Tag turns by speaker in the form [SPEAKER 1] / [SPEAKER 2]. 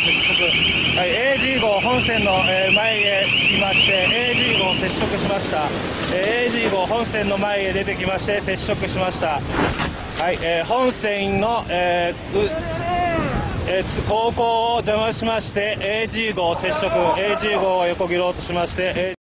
[SPEAKER 1] はい、AG 号本線の前へ来まして AG 号接触しました。AG 号本線の前へ出てきまして接触しました。はい、本線の、航行を邪魔しまして AG 号接触、AG 号を横切ろうとしまして